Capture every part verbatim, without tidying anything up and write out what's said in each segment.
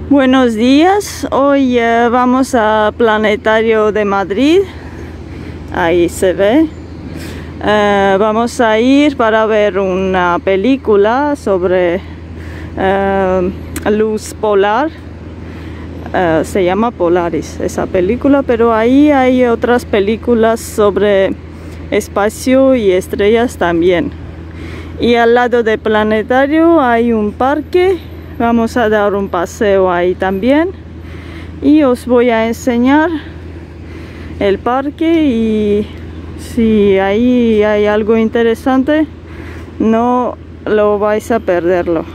Buenos días, hoy uh, vamos al Planetario de Madrid, ahí se ve. Uh, vamos a ir para ver una película sobre uh, luz polar, uh, se llama Polaris esa película, pero ahí hay otras películas sobre espacio y estrellas también. Y al lado del planetario hay un parque. Vamos a dar un paseo ahí también y os voy a enseñar el parque, y si ahí hay algo interesante no lo vais a perderlo.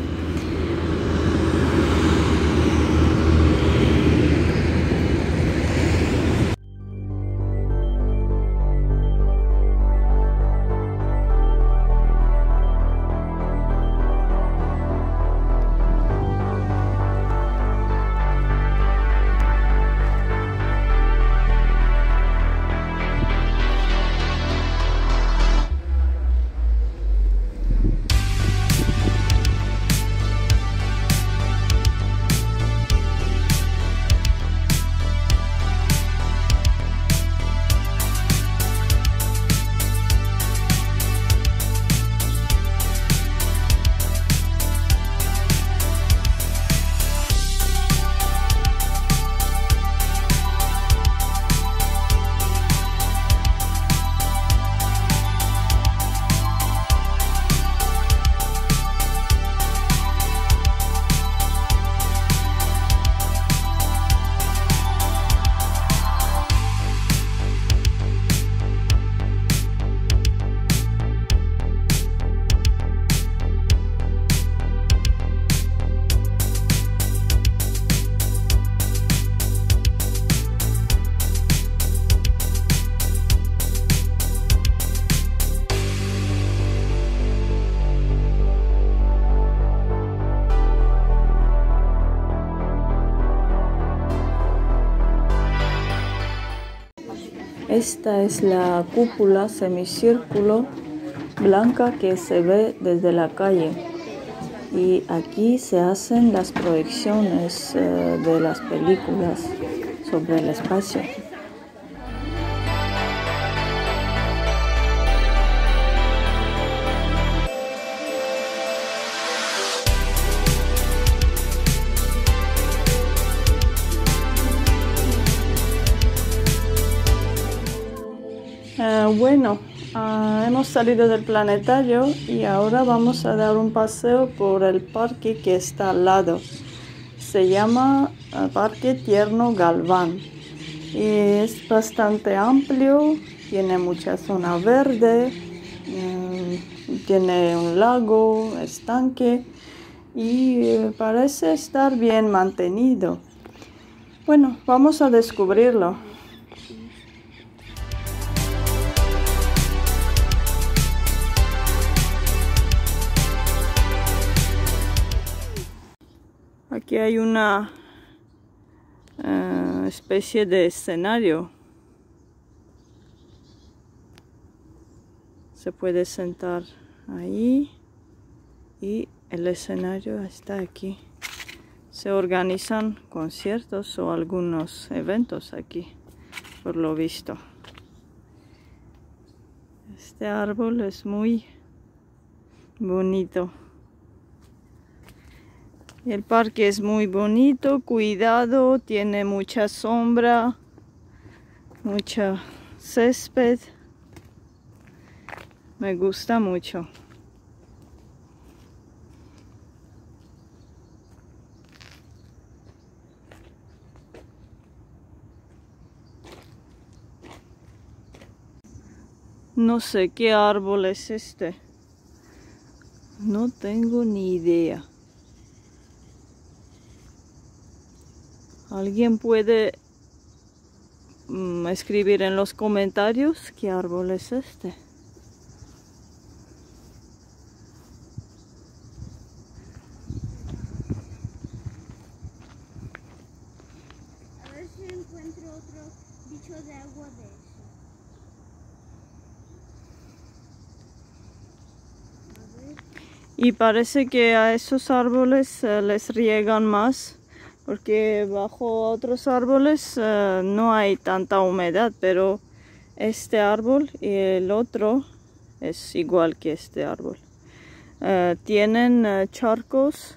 Esta es la cúpula semicírculo blanca que se ve desde la calle, y aquí se hacen las proyecciones uh, de las películas sobre el espacio. Uh, bueno, uh, hemos salido del planetario y ahora vamos a dar un paseo por el parque que está al lado. Se llama uh, Parque Tierno Galván y es bastante amplio, tiene mucha zona verde, um, tiene un lago, estanque y uh, parece estar bien mantenido. Bueno, vamos a descubrirlo. Aquí hay una uh, especie de escenario. Se puede sentar ahí y el escenario está aquí. Se organizan conciertos o algunos eventos aquí, por lo visto. Este árbol es muy bonito. El parque es muy bonito, cuidado, tiene mucha sombra, mucha césped. Me gusta mucho. No sé qué árbol es este. No tengo ni idea. ¿Alguien puede mm, escribir en los comentarios qué árbol es este? A ver si encuentro otro bicho de agua de eso. Y parece que a esos árboles eh, les riegan más porque bajo otros árboles uh, no hay tanta humedad, pero este árbol y el otro es igual que este árbol. Uh, tienen uh, charcos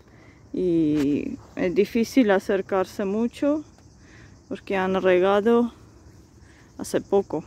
y es difícil acercarse mucho porque han regado hace poco.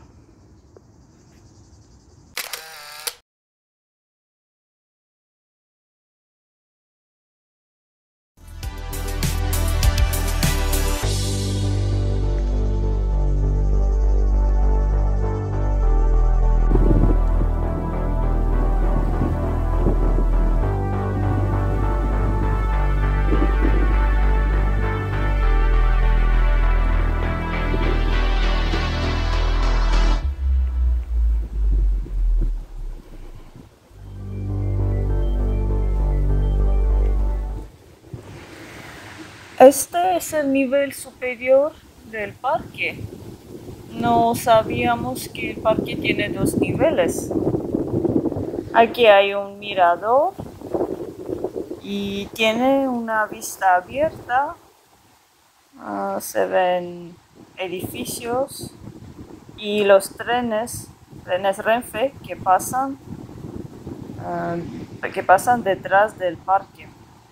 Este es el nivel superior del parque. No sabíamos que el parque tiene dos niveles. Aquí hay un mirador y tiene una vista abierta. Uh, se ven edificios y los trenes, trenes Renfe que pasan, uh, que pasan detrás del parque.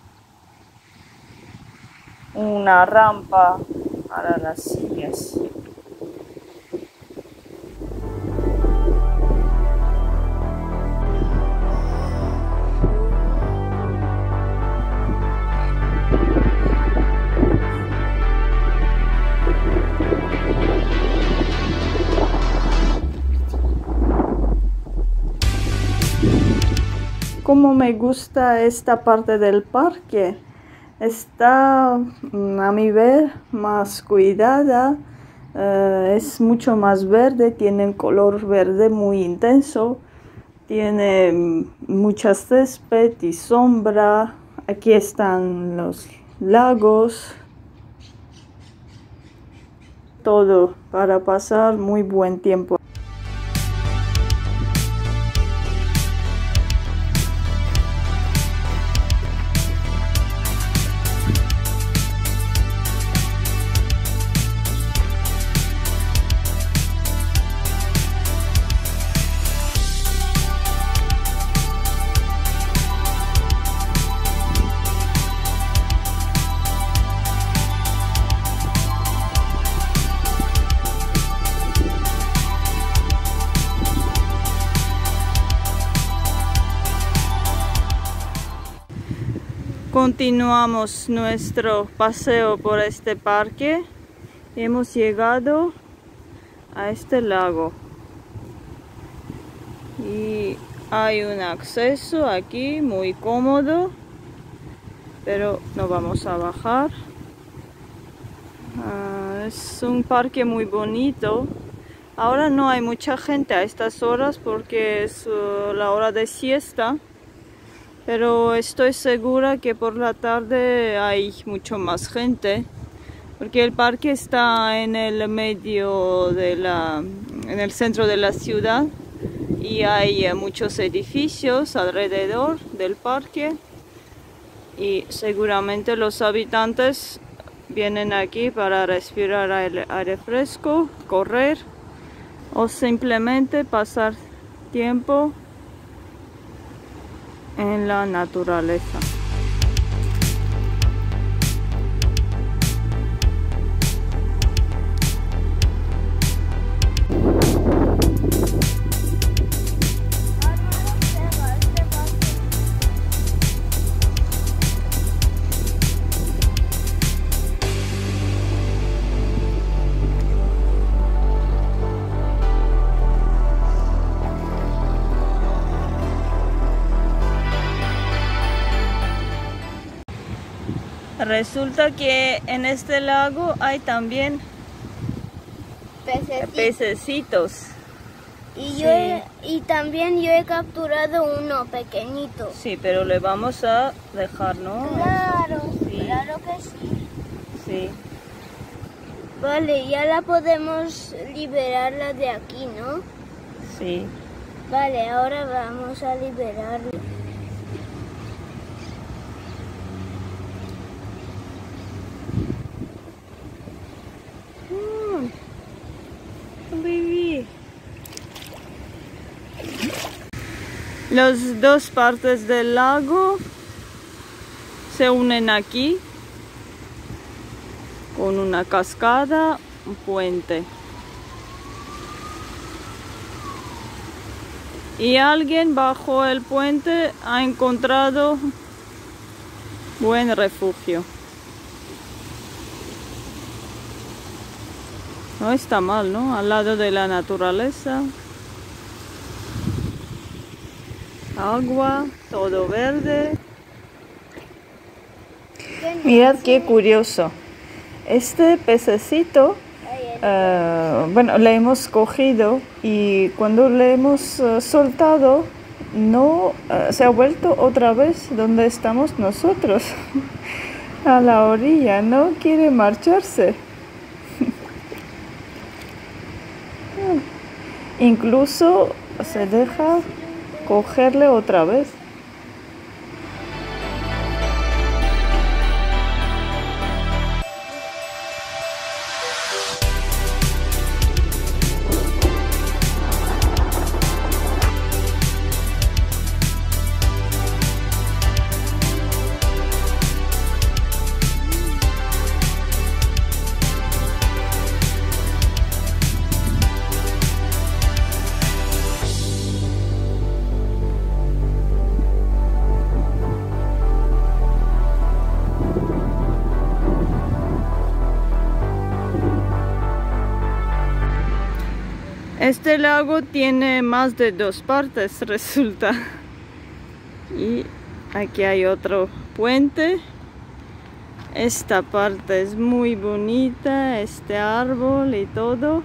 Una rampa para las sillas. Como me gusta esta parte del parque. Está, a mi ver, más cuidada, uh, es mucho más verde, tiene un color verde muy intenso, tiene mucha césped y sombra. Aquí están los lagos, todo para pasar muy buen tiempo. Continuamos nuestro paseo por este parque. Hemos llegado a este lago y hay un acceso aquí muy cómodo, pero no vamos a bajar. Uh, es un parque muy bonito. Ahora no hay mucha gente a estas horas porque es uh, la hora de siesta. Pero estoy segura que por la tarde hay mucho más gente, porque el parque está en el medio de la, en el centro de la ciudad y hay muchos edificios alrededor del parque y seguramente los habitantes vienen aquí para respirar aire, aire fresco, correr o simplemente pasar tiempo en la naturaleza. Resulta que en este lago hay también Pececitos. pececitos. Y, Sí. yo he- y también yo he capturado uno pequeñito. Sí, pero le vamos a dejar, ¿no? Claro, Sí. claro que sí. Sí. Vale, ya la podemos liberarla de aquí, ¿no? Sí. Vale, ahora vamos a liberarla. Las dos partes del lago se unen aquí con una cascada, un puente. Y alguien bajo el puente ha encontrado buen refugio. No está mal, ¿no? Al lado de la naturaleza. Agua, todo verde. Mirad qué curioso. Este pececito, uh, bueno, le hemos cogido y cuando le hemos uh, soltado, no uh, se ha vuelto otra vez donde estamos nosotros, a la orilla, no quiere marcharse. Incluso se deja cogerle otra vez. Este lago tiene más de dos partes, resulta. Y aquí hay otro puente. Esta parte es muy bonita, este árbol y todo.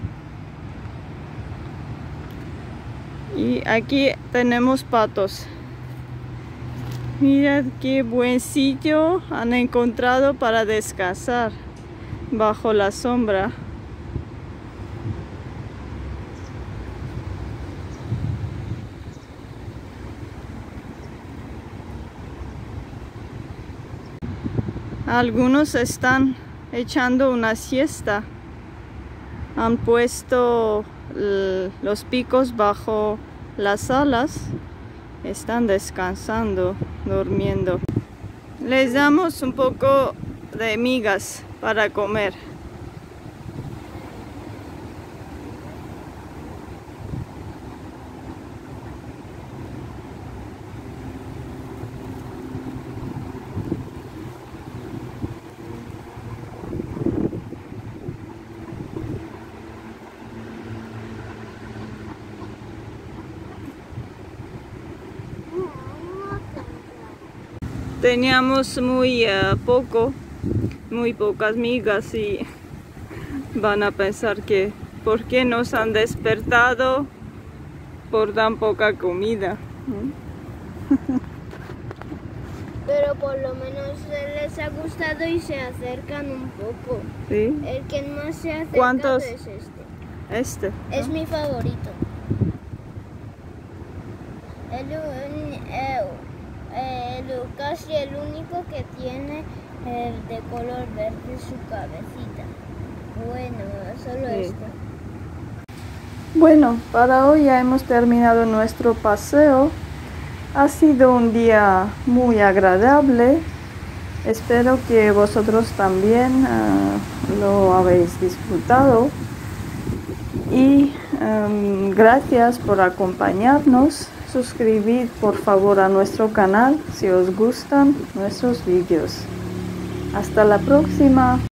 Y aquí tenemos patos. Mirad qué buen sitio han encontrado para descansar bajo la sombra. Algunos están echando una siesta. Han puesto los picos bajo las alas. Están descansando, durmiendo. Les damos un poco de migas para comer. Teníamos muy uh, poco, muy pocas migas y van a pensar que ¿por qué nos han despertado por tan poca comida? Pero por lo menos les ha gustado y se acercan un poco. ¿Sí? El que más se ha acercado ¿Cuántos? es este. Este. Es ¿no? mi favorito. El, eh, eh, Lucas y el único que tiene eh, de color verde su cabecita. Bueno, solo Sí. este. Bueno, para hoy ya hemos terminado nuestro paseo. Ha sido un día muy agradable. Espero que vosotros también uh, lo habéis disfrutado. Y um, gracias por acompañarnos. Suscribid por favor a nuestro canal si os gustan nuestros vídeos. Hasta la próxima.